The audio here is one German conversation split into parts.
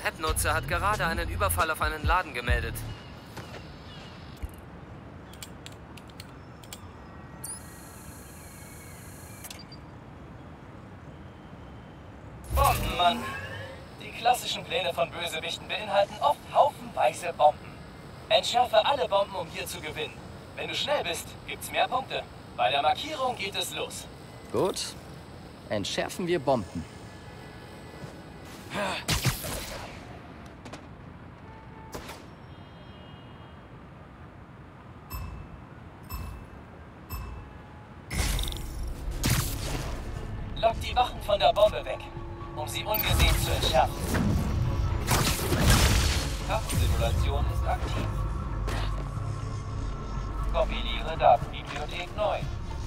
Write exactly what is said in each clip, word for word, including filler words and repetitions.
App-Nutzer hat gerade einen Überfall auf einen Laden gemeldet. Bomben, Mann. Die klassischen Pläne von Bösewichten beinhalten oft haufenweise Bomben. Entschärfe alle Bomben, um hier zu gewinnen. Wenn du schnell bist, gibt's mehr Punkte. Bei der Markierung geht es los. Gut. Entschärfen wir Bomben. Lock die Wachen von der Bombe weg, um sie ungesehen zu entschärfen. Kampfsimulation ist aktiv. Kompiliere Datenbibliothek neu.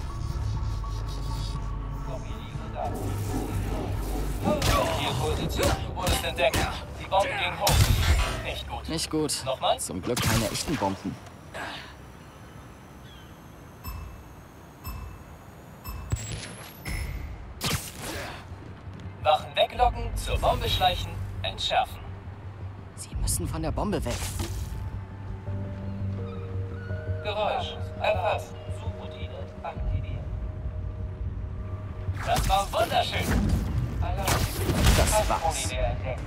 Kompiliere Datenbibliothek neu. Hier Position, du wurdest entdeckt. Die Bomben gingen hoch. Nicht gut. Nicht gut. Nochmal? Zum Glück keine echten Bomben. Wachen weglocken, zur Bombe schleichen, entschärfen. Sie müssen von der Bombe weg. Geräusch erfasst. Suchroutine aktiviert. Das war wunderschön. Alarm. Das war's. entdeckt.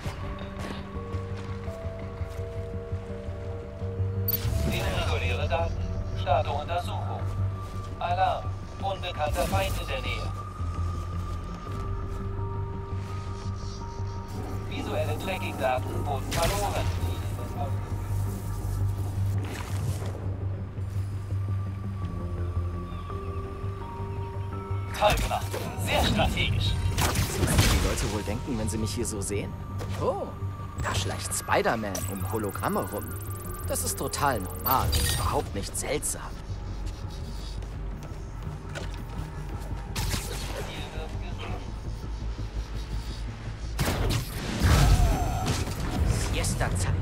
Irreguläre Daten. Status-Untersuchung. Alarm. Unbekannter Feind in der Nähe. Visuelle Tracking-Daten wurden verloren. Toll gemacht. Sehr strategisch. Was die Leute wohl denken, wenn sie mich hier so sehen? Oh, da schleicht Spider-Man um Hologramme rum. Das ist total normal und überhaupt nicht seltsam. Siesta-Zeit.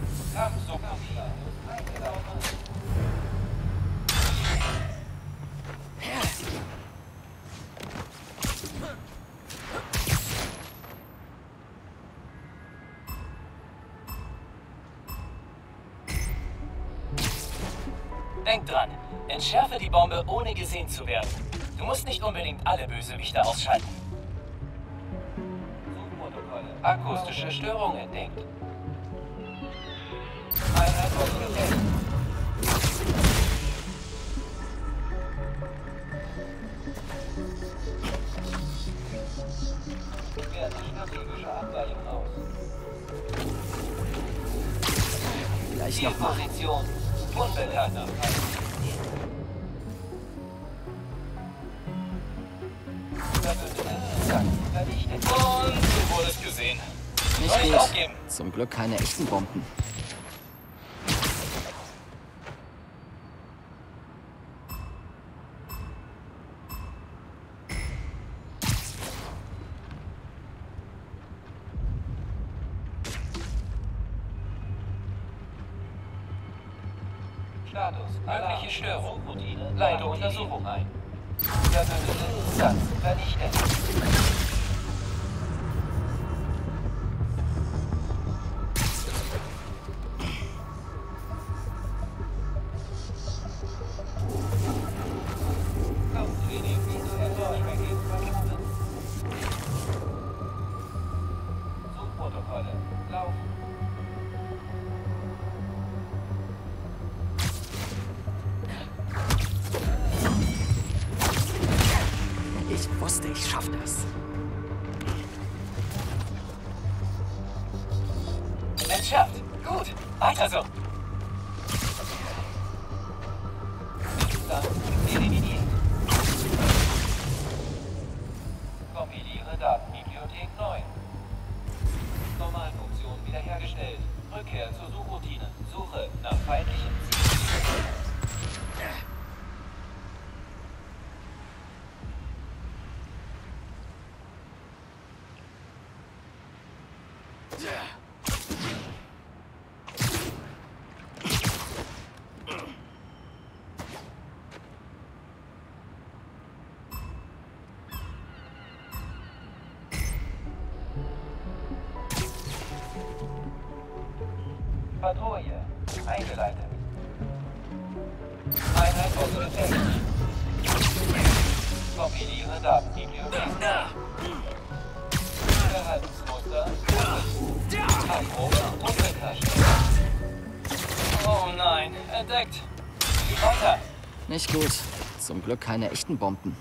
Denk dran, entschärfe die Bombe, ohne gesehen zu werden. Du musst nicht unbedingt alle Bösewichte ausschalten. Suchprotokolle. Akustische Störung entdeckt. Einheit ausgefällt. Werte strategische Abweichung aus. Gleich noch mal. Zielposition. Unbekannter. Und du wurdest gesehen. Nicht Soll ich gut. aufgeben? Zum Glück keine echten Bomben. Status. Mögliche Störung. Leite Untersuchung ein. Verbündete Instanz vernichtet. Kampftraining visuell Tracking verbunden. Suchprotokolle laufen. Ich wusste, ich schaff das. Entschärft. Gut. Weiter so. Dann eliminiert. Kompiliere Datenbibliothek neu. Normalfunktion wiederhergestellt. Rückkehr zur Suchroutine. Suche nach feindlichen Zielen. eingeleitet. Einheit ausgefällt. Kompiliere Datenbibliothek. Verhaltensmuster. Abbruch unbekannt. Oh nein, entdeckt. Weiter. Nicht gut. Zum Glück keine echten Bomben.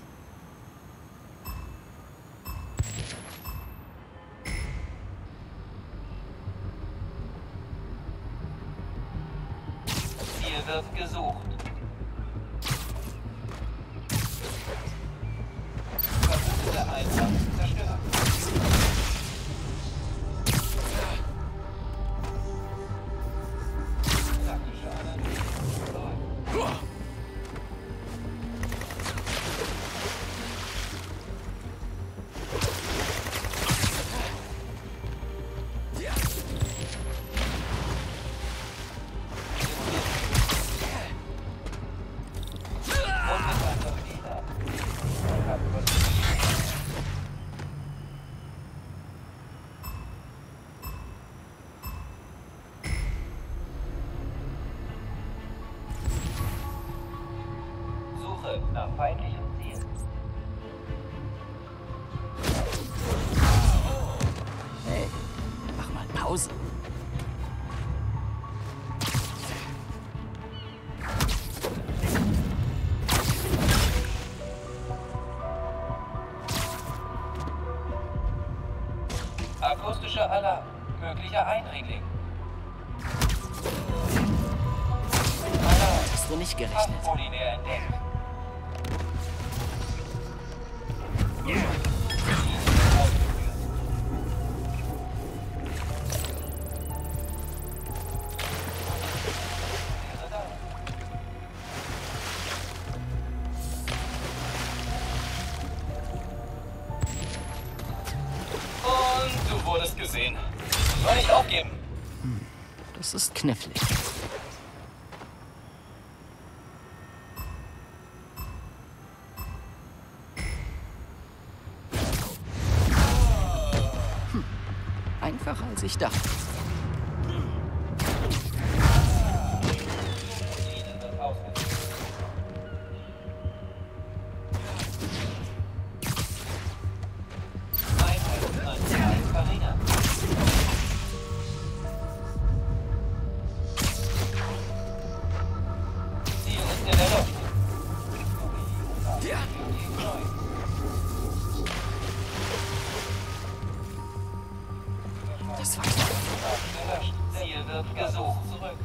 Ziel wird gesucht. Versuchte einfach zerstört. Taktische Analyse. Suche nach feindlichen Zielen. Hey, mach mal Pause. Akustischer Alarm. Möglicher Eindringling. Alarm. Hast du nicht gerechnet? Polynär entdeckt. Und du wurdest gesehen. Soll nicht aufgeben. Das ist knifflig. Hm. Einfacher als ich dachte. Das war knapp. Ziel wird gesucht. Zurück.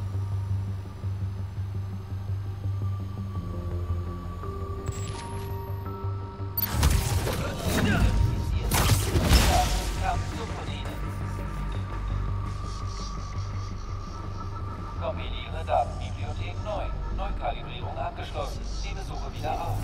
Kompiliere Datenbibliothek neu. Neukalibrierung abgeschlossen. Nehme Suche wieder auf.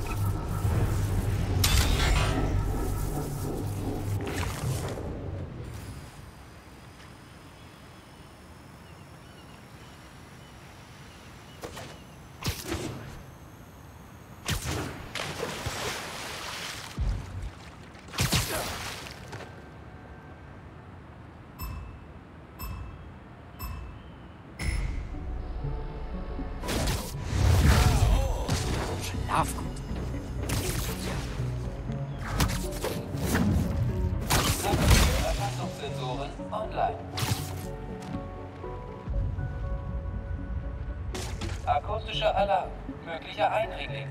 Schlaf gut. Erfassungssensoren online. Akustischer Alarm. Möglicher Eindringling.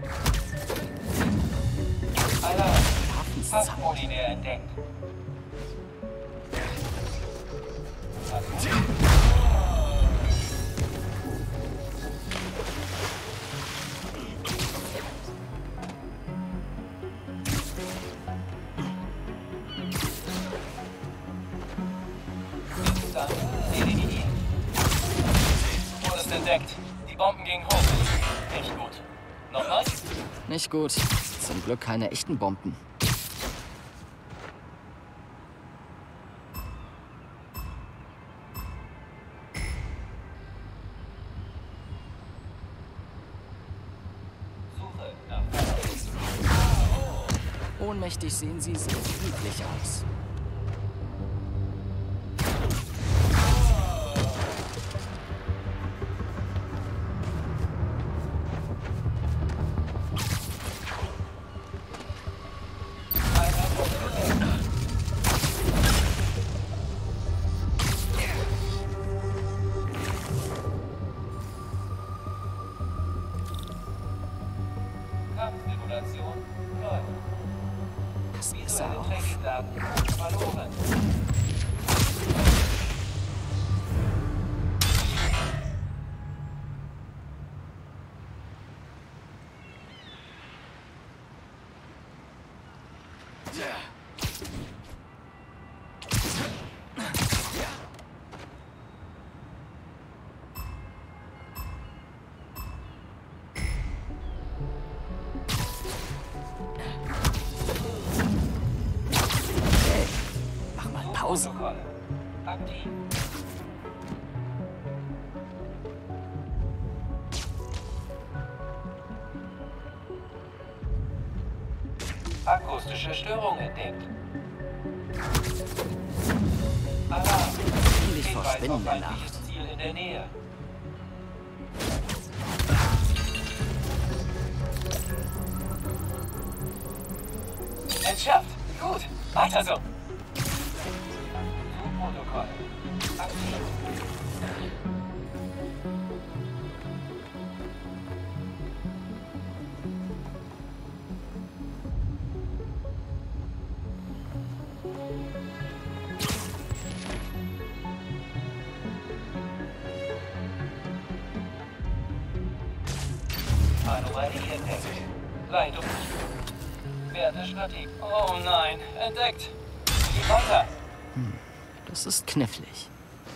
Alarm. Postpolinär entdeckt. Wurdest entdeckt. Die Bomben gingen hoch. Echt gut. Nochmal? Nicht gut. Zum Glück keine echten Bomben. Suche nach. Ohnmächtig sehen sie sehr friedlich aus. Simulation läuft. Das ist Visuelle er auch. Trackingdaten verloren. Pause. Aktiv. Akustische Störung entdeckt. Alarm. Ähnlich vor Hinweis Spinnen auf der ein Nacht. Ziel in der Nähe. Entschärft. Gut. Weiter so. Protokoll. Aktiv. Anomalie entdeckt. Leitung. Werte Strategie. Oh nein, entdeckt. Geh weiter. Hm, das ist knifflig.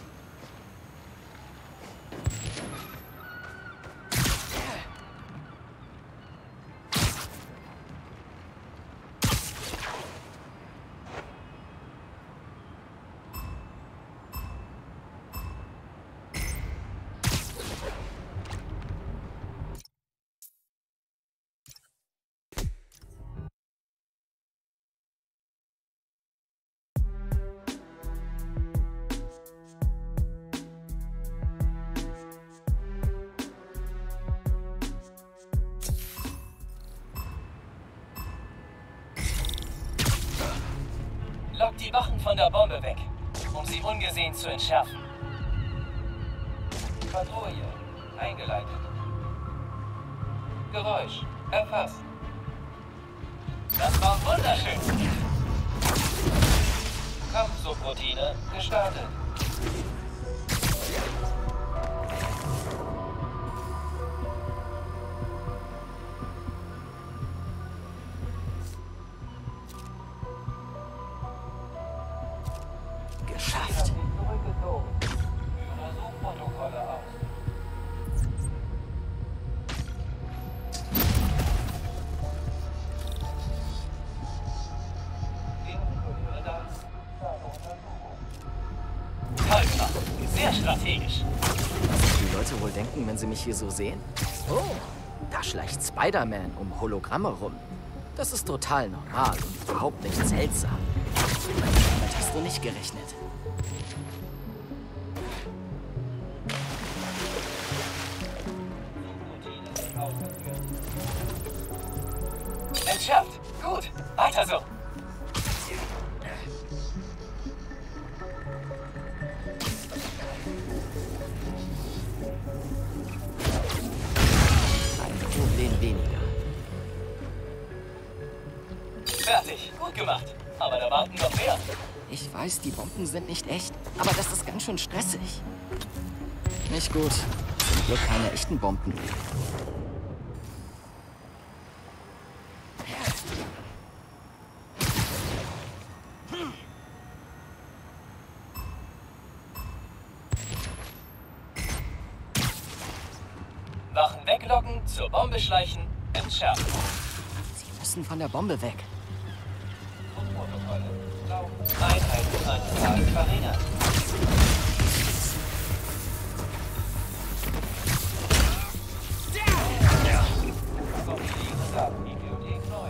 Lockt die Wachen von der Bombe weg, um sie ungesehen zu entschärfen. Patrouille eingeleitet. Geräusch erfasst. Das war wunderschön. Kampfsubroutine gestartet. Geschafft. Zurückgezogen. Führe Suchprotokolle aus. Toll gemacht. Sehr strategisch. Was die Leute wohl denken, wenn sie mich hier so sehen? Oh, da schleicht Spider-Man um Hologramme rum. Das ist total normal und überhaupt nicht seltsam. Damit hast du nicht gerechnet. Entschärft. Gut. Weiter so. Ein Problem weniger. Fertig. Gut gemacht. Aber da warten noch mehr. Ich weiß, die Bomben sind nicht echt, aber das ist ganz schön stressig. Nicht gut. Zum Glück keine echten Bomben. Wachen weglocken, zur Bombe schleichen, entschärfen. Sie müssen von der Bombe weg. Protokolle. Einheitenanzahl verringert. Kompilierte Datenbibliothek neu.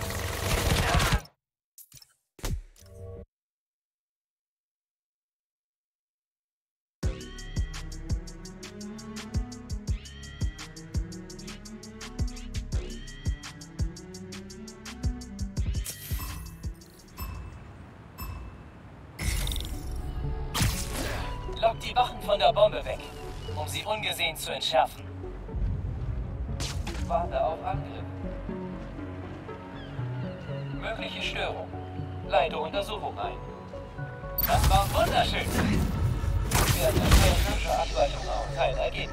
Lockt die Wachen von der Bombe weg, um sie ungesehen zu entschärfen. Warte auf Angriff. Mögliche Störung. Leite Untersuchung ein. Das war wunderschön. Wir hatten eine technische Abweichung auf. Kein Ergebnis.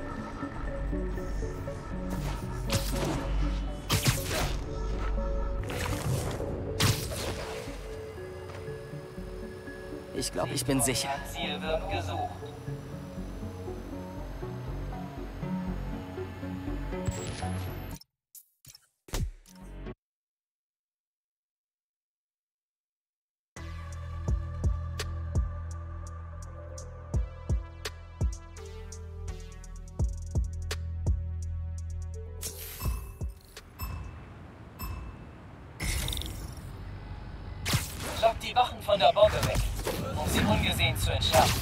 Ich glaube, ich bin sicher. Ziel wird gesucht. Lockt die Wachen von der Bombe weg, um sie ungesehen zu entschärfen.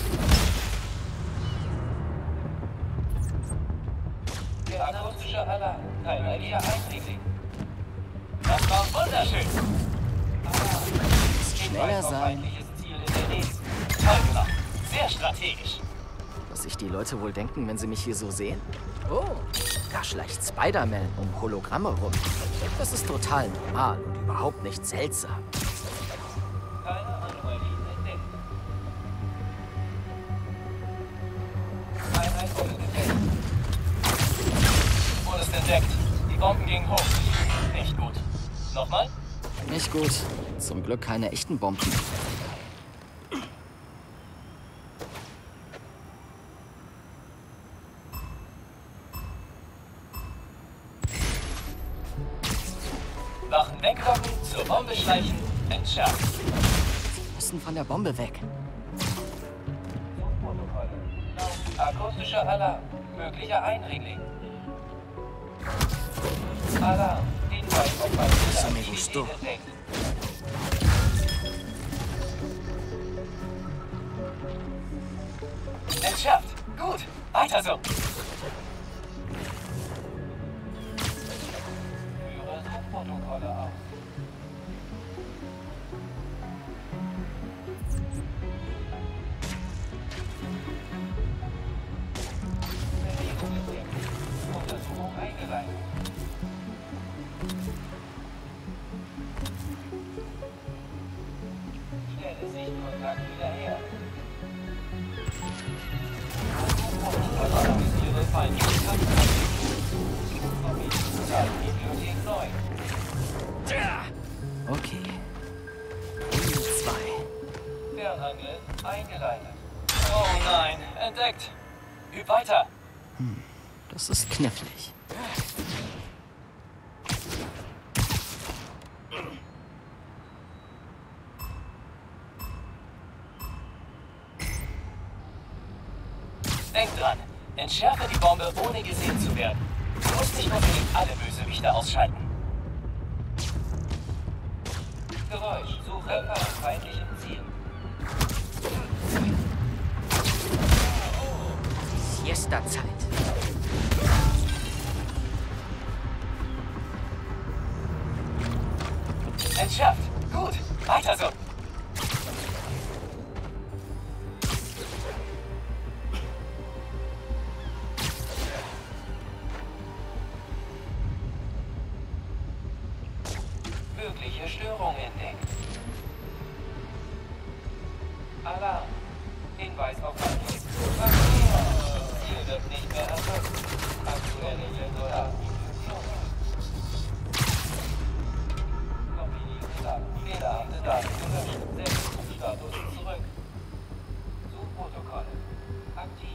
Der akustische Alarm. Kein Idea einrichtig. Das war wunderschön. Muss schneller sein. Feindliches Ziel in der Nähe. Toll gemacht. Sehr strategisch. Was sich die Leute wohl denken, wenn sie mich hier so sehen? Oh, da schleicht Spider-Man um Hologramme rum. Das ist total normal und überhaupt nicht seltsam. Keine Anomalien entdeckt. Einheit wurde gefällt. Wurdest entdeckt. Die Bomben gingen hoch. Nicht gut. Nochmal? Nicht gut. Zum Glück keine echten Bomben. Wachen weglocken, zur Bombe schleichen, entschärfen. Wir müssen von der Bombe weg. Akustischer Alarm. Möglicher Eindringling. Alarm. Hinweis auf feindliche me gustó. Aktivität entdeckt. Entschärft. Gut. Weiter so. Führe Suchprotokolle aus. Bewegung entdeckt. Untersuchung eingeleitet. Stelle Sichtkontakt wieder her. Analysiere feindliche Kampftaktik. Bibliothek neu. Okay. Runde zwei. Fernangel eingeleitet. Oh nein, entdeckt. Üb weiter. Das ist knifflig. Denk dran, entschärfe die Bombe, ohne gesehen zu werden. Du musst nicht unbedingt alle Bösewichte ausschalten. Geräusch, suche nach feindlichem Ziel. Siesta-Zeit. Entschärft. Gut, weiter so. Mögliche Störung entdeckt. Alarm. Hinweis auf Angriff. Ziel wird nicht mehr erfolgt. Aktuelle Sensordaten. Kopie Daten. Fehlerhafte Daten gelöscht. Selbststatus zurück. Suchprotokolle. Aktiv.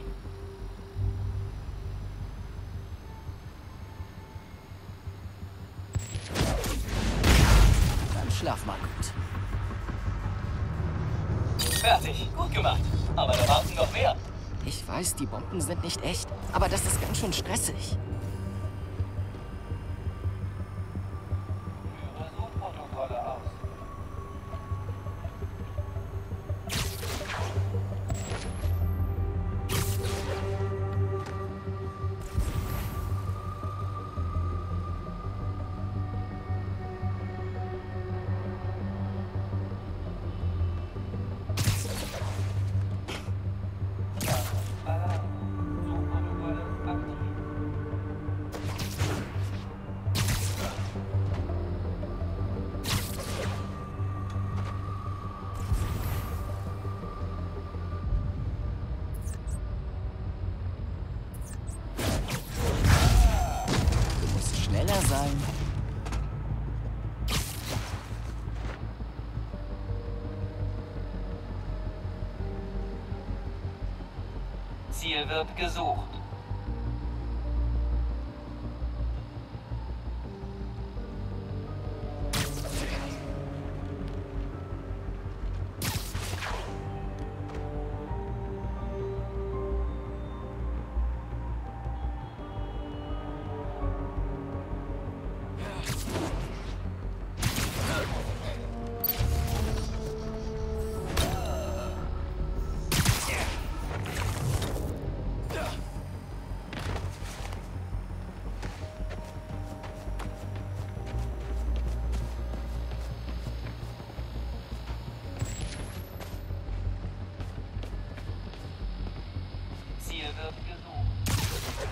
Dann schlaf mal gut. Fertig. Gut gemacht. Aber da warten noch mehr. Ich weiß, die Bomben sind nicht echt, aber das ist ganz schön stressig. Führe Suchprotokolle aus. Alarm. Suchprotokolle aktiv. Ziel wird gesucht. Ziel wird gesucht.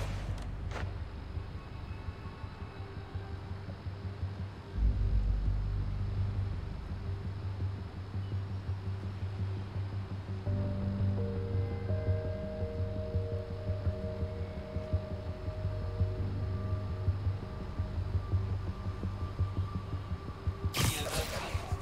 Ziel wird gesucht.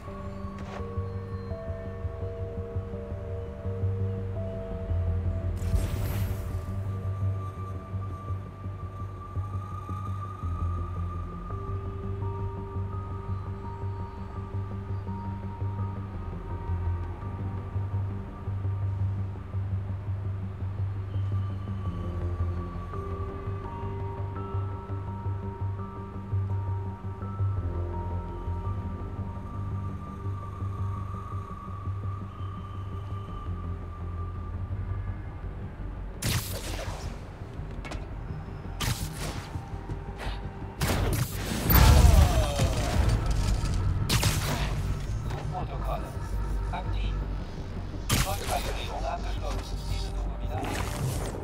Protokolle. Aktiv. Vollkalibrierung abgeschlossen. Diese Suche wieder ein.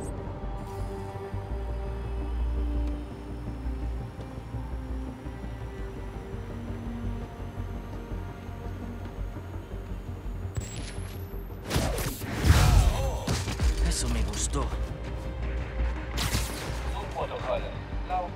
Eso me gustó. Suchprotokolle. Laufen.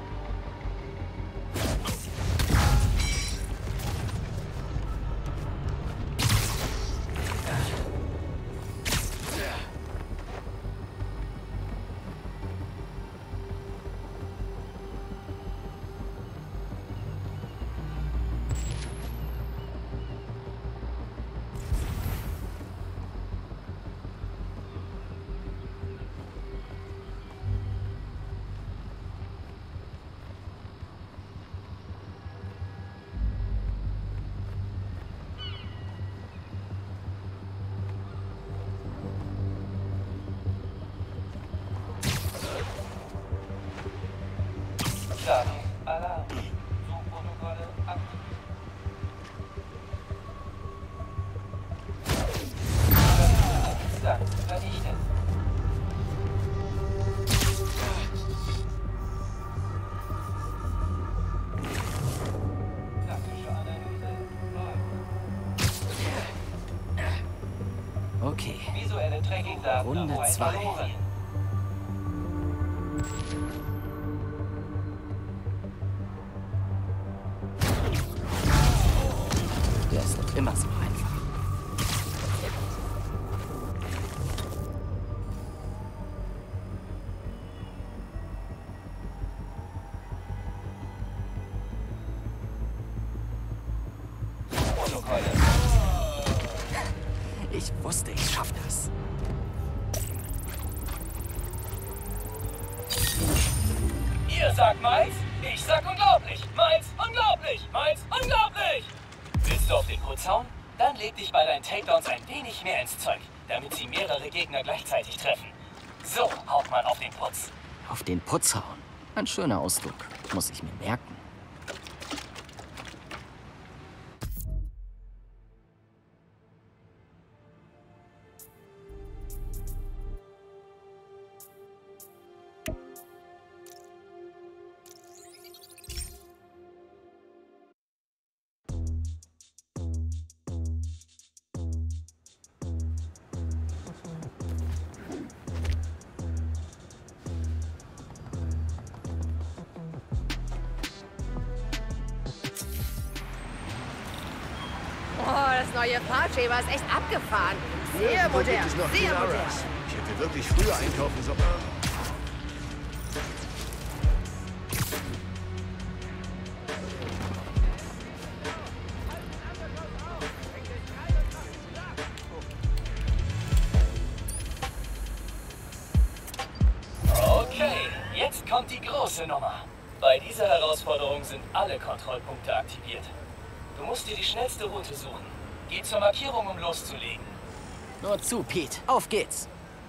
Status Alarm. Suchprotokolle aktiv. Instanz vernichtet. Taktische Analyse läuft. Okay. Visuelle Tracking-Daten Runde auf ein zwei. verloren. Der ist doch immer so einfach. Protokolle. Ich wusste, ich schaff das. Ihr sagt meins, ich sag unglaublich. Meins, unglaublich. Meins, unglaublich. Willst du auf den Putz hauen? Dann leg dich bei deinen Takedowns ein wenig mehr ins Zeug, damit sie mehrere Gegner gleichzeitig treffen. So haut man auf den Putz. Auf den Putz hauen. Ein schöner Ausdruck. Muss ich mir merken. das neue Fahrschema ist echt abgefahren. Sehr Wo modern, gibt es noch sehr Kilaras? modern. Ich hätte wirklich früher einkaufen sollen. Okay, jetzt kommt die große Nummer. Bei dieser Herausforderung sind alle Kontrollpunkte aktiviert. Du musst dir die schnellste Route suchen. Geh zur Markierung, um loszulegen. Nur zu, Pete. Auf geht's.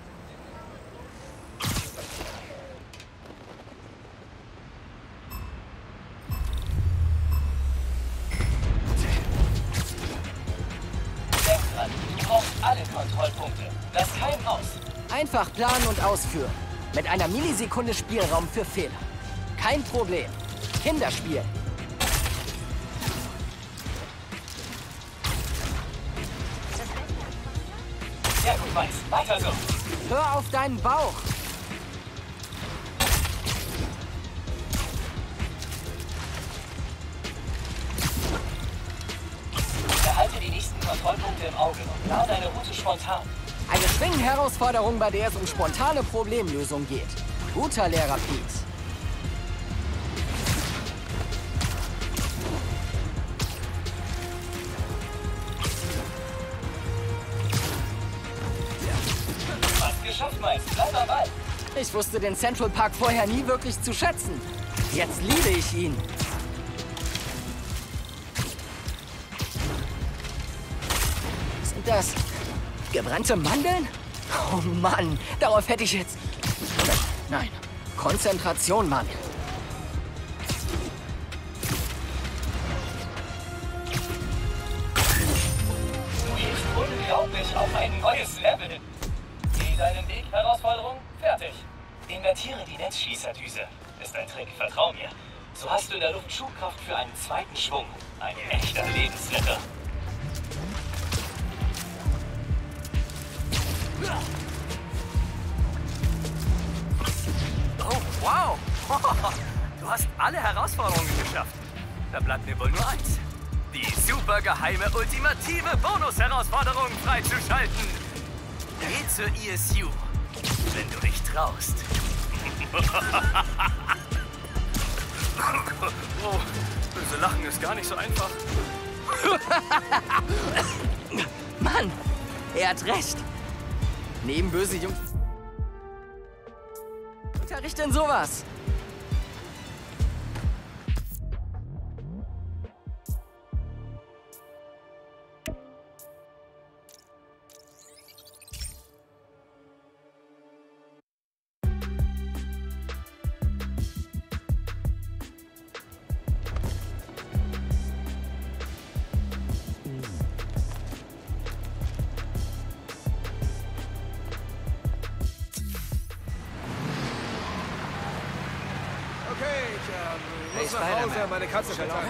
Denk dran, du brauchst alle Kontrollpunkte. Das Keim aus. Einfach planen und ausführen. Mit einer Millisekunde Spielraum für Fehler. Kein Problem. Kinderspiel. Sehr gut, Max. Weiter so. Hör auf deinen Bauch. Behalte die nächsten Kontrollpunkte im Auge und plane deine Route spontan. Eine Schwingenherausforderung, bei der es um spontane Problemlösung geht. Guter Lehrer, Pete. Fast geschafft, Max. Bleib am Ball. Ich wusste den Central Park vorher nie wirklich zu schätzen. Jetzt liebe ich ihn. Sind das gebrannte Mandeln? Oh Mann, darauf hätte ich jetzt... Nein, Konzentration, Mann. Du gehst unglaublich auf ein neues Level. Geh deinen Weg, Herausforderung, fertig. Invertiere die Netzschließerdüse. Ist ein Trick, vertrau mir. So hast du in der Luft Schubkraft für einen zweiten Schwung. Ein echter Lebensretter. Oh, wow. Du hast alle Herausforderungen geschafft. Da bleibt mir wohl nur eins. Die super geheime, ultimative Bonus-Herausforderung freizuschalten. Geh zur E S U, wenn du dich traust. Oh, böse Lachen ist gar nicht so einfach. Mann, er hat recht. Neben böse Jungs... Unterricht denn sowas? Ich muss nach Hause, meine Katze vertragen.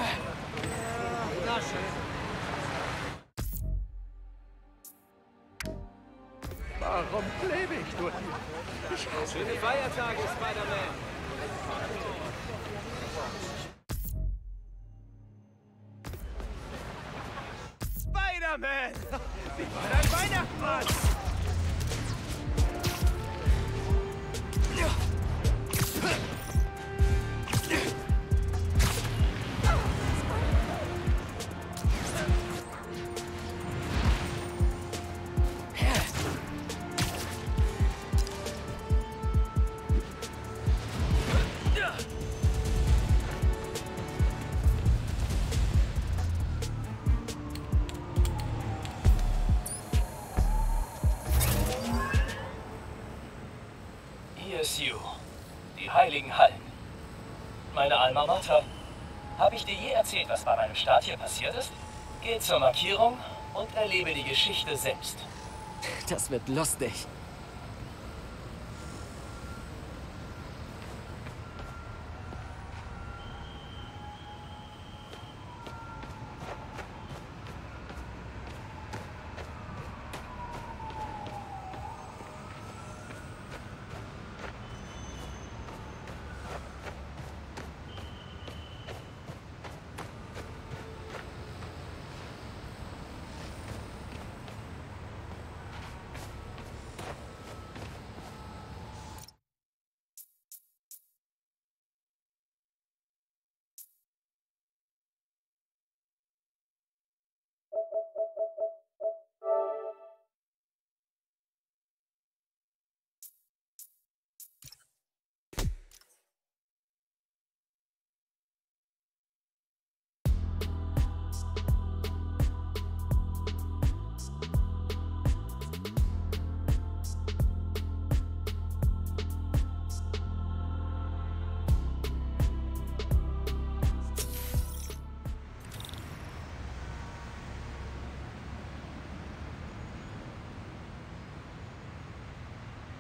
Warum lebe ich nur hier? Ich hasse Schöne Feiertage, Spider-Man. Spider-Man! Wie war dein Weihnachtsmann? E S U. Die Heiligen Hallen. Meine Alma Mater. Habe ich dir je erzählt, was bei meinem Start hier passiert ist? Geh zur Markierung und erlebe die Geschichte selbst. Das wird lustig.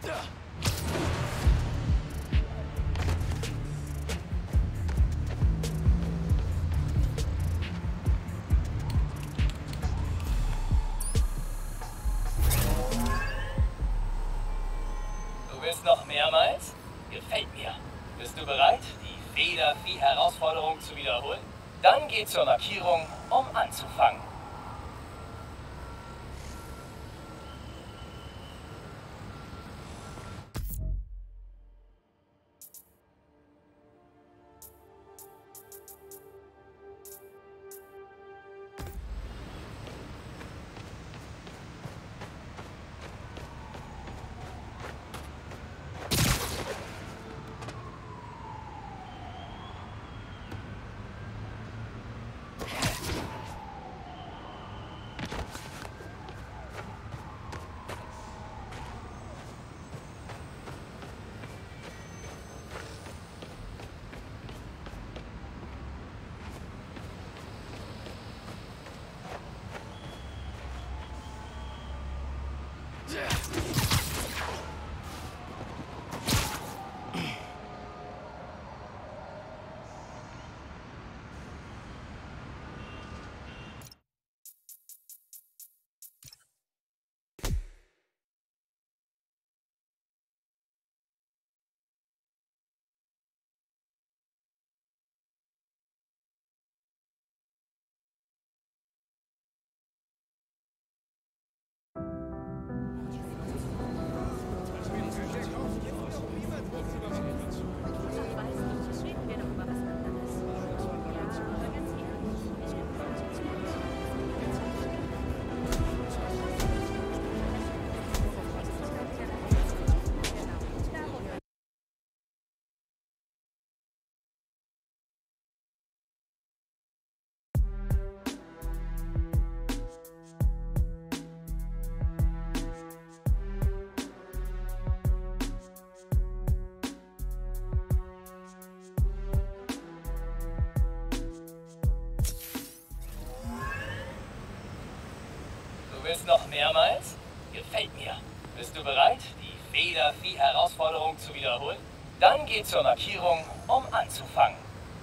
Du willst noch mehrmals? Gefällt mir. Bist du bereit, die Feder-Vieh-Herausforderung zu wiederholen? Dann geh zur Markierung, um anzufangen. Du willst noch mehrmals? Gefällt mir. Bist du bereit, die Feder-Vieh-Herausforderung zu wiederholen? Dann geh zur Markierung, um anzufangen.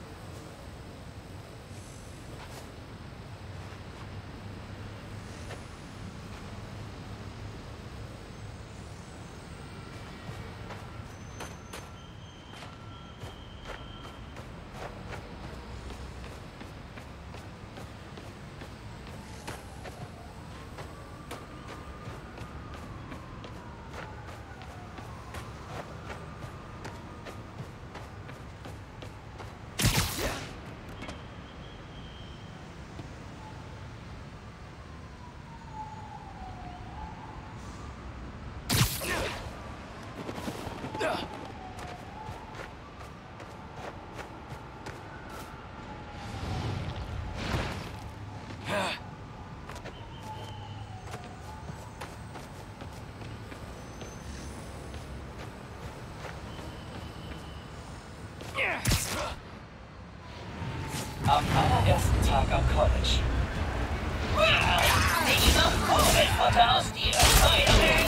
Am allerersten Tag am College. Ich mach Vogelfutter aus dir, Spider-Man!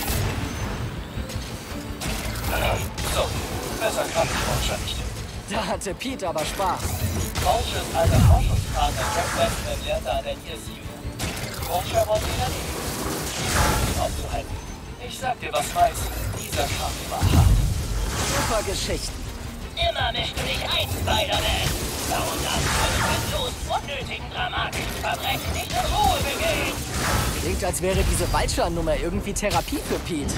So, besser kann ich Vulture nicht. Da hatte Pete aber Spaß. Vultures alter Forschungspartner Jack Westman lernte an der E S U. Vulture wollte ihn erleben. Aufzuhalten. Ich sag dir, was weiß. Dieser Kampf war hart. Super Geschichten. Immer mischst du dich ein, Spider-Man! Warum darfst du mit bloß unnötigen dramatischen Verbrechen nicht in Ruhe begehen? Klingt, als wäre diese Vulture-Nummer irgendwie Therapie für Pete.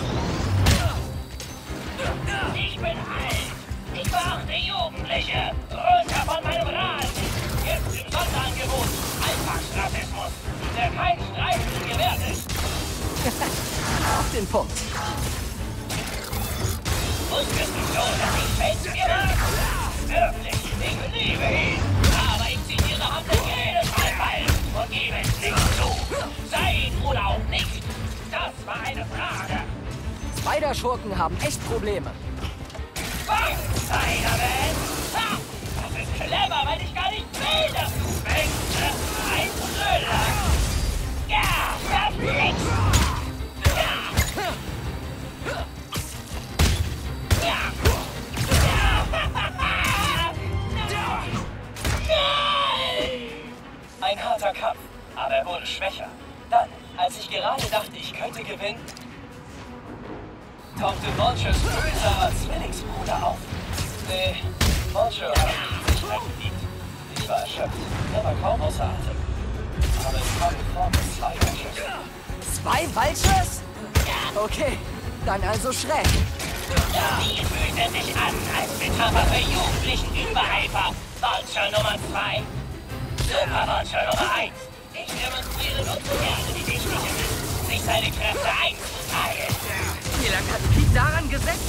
Ich bin alt. Ich verachte Jugendliche. Runter von meinem Rad. Jetzt im Sonderangebot. Alltagsrassismus, der kein Streifen gewährt ist. Auf den Punkt. Wusstest du schon, dass ich Fans dir mag? Wirklich, ich liebe ihn. Aber ich zitiere Hamlet jedes Mal falsch und gebe es nicht zu. Sein oder auch nicht. Das war eine Frage. Spider-Schurken haben echt Probleme. Was, Spider-Man? Ha! Das ist clever, weil ich gar nicht will, dass du schmeckst. Ein Brüller. Ja, verflixt. Ja. Ein harter Kampf, aber er wurde schwächer. Dann, als ich gerade dachte, ich könnte gewinnen, tauchte Vultures böser Zwillingsbruder auf. Nee, Vulture hat mich nicht weggeliebt. Ich war erschöpft, er war kaum außer Atem. Aber es kam in Form von zwei Vultures. Zwei Vultures? Okay, dann also schräg. Die fühlte sich an als Metapher für jugendlichen Übereifer. Vulture Nummer zwei. Super Vulture Nummer eins. Ich demonstriere nur zu gerne, wie wichtig es ist, sich seine Kräfte einzuteilen. Wie lange hat Pete daran gesetzt?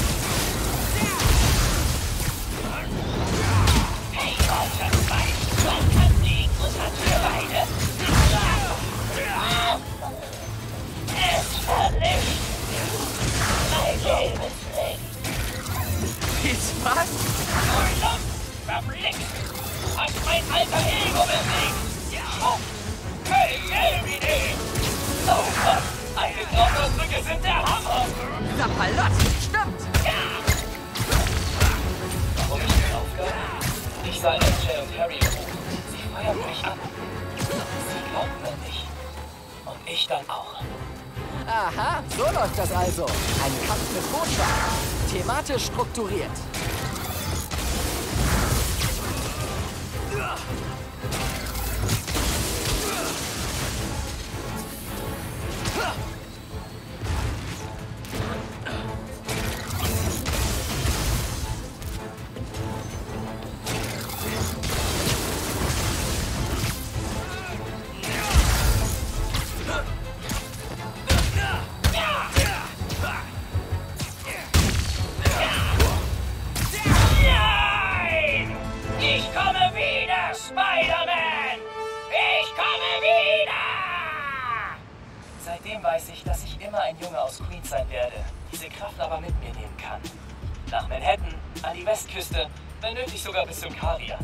Hey, Vulture zwei. Man kann liegen und hat für beide. Es verlischt. Mein gelbes Ring. Pete, was? Verdammt, verflixt. Hat mein alter Ego besiegt. Schwupp. Hey, gelbe Idee. Oh Gott, eine Knochenbrücke sind der Hammer. Sapalot, stimmt. Warum ich nicht aufgehört? Ich sah M J und Harry hoch. Sie feuerten mich an. Sie glaubten an mich. Und ich dann auch. Aha, so läuft das also. Ein Kampf mit Botschaft. Thematisch strukturiert. Ich komme wieder, Spider-Man! Ich komme wieder! Seitdem weiß ich, dass ich immer ein Junge aus Queens sein werde, diese Kraft aber mit mir nehmen kann. Nach Manhattan, an die Westküste, wenn nötig sogar bis zum Kaviar.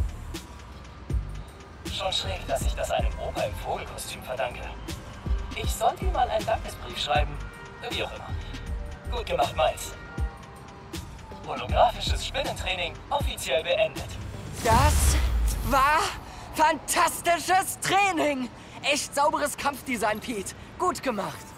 Schon schräg, dass ich das einem Opa im Vogelkostüm verdanke. Ich sollte ihm mal einen Dankesbrief schreiben. Wie auch immer. Gut gemacht, Miles. Holographisches Spinnentraining offiziell beendet. Das war fantastisches Training. Echt sauberes Kampfdesign, Pete. Gut gemacht.